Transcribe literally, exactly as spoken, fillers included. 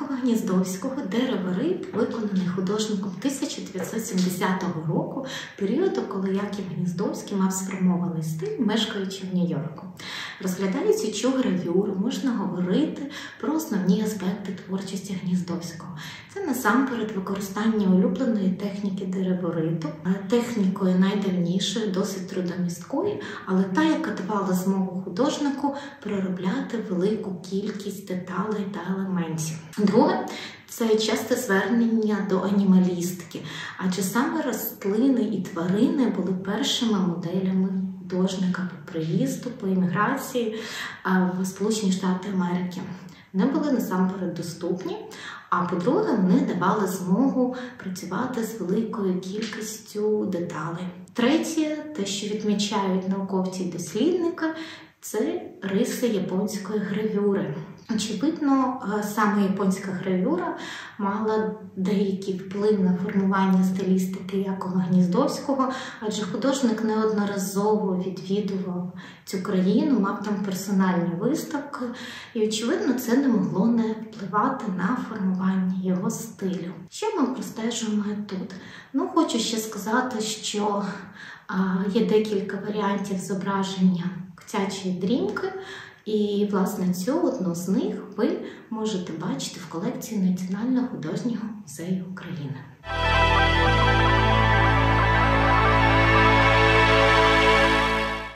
Якова Гніздовського «Дерево-риб», виконаний художником тисяча дев'ятсот сімдесятого року, періоду, коли Яків Гніздовський мав сформований стиль, мешкаючи в Нью-Йорку. Розглядаючи цю гравюру, можна говорити про основні аспекти творчості Гніздовського. Це насамперед використання улюбленої техніки деревориту, технікою найдавнішою, досить трудомісткою, але та, яка давала змогу художнику переробляти велику кількість деталей та елементів. Друге – це часте звернення до анімалістики, адже саме рослини і тварини були першими моделями художника по приїзду, по імміграції в Сполучені Штати Америки. Вони були насамперед доступні, а по-друге, вони давали змогу працювати з великою кількістю деталей. Третє, те, що відмічають науковці і дослідники, це риси японської гравюри. Очевидно, саме японська гравюра мала деякий вплив на формування стилістики Якова Гніздовського, адже художник неодноразово відвідував цю країну, мав там персональні виставки, і, очевидно, це не могло не впливати на формування його стилю. Що ми простежуємо тут? Ну, хочу ще сказати, що а, є декілька варіантів зображення котячої дрімки, і, власне, цю одну з них ви можете бачити в колекції Національного художнього музею України.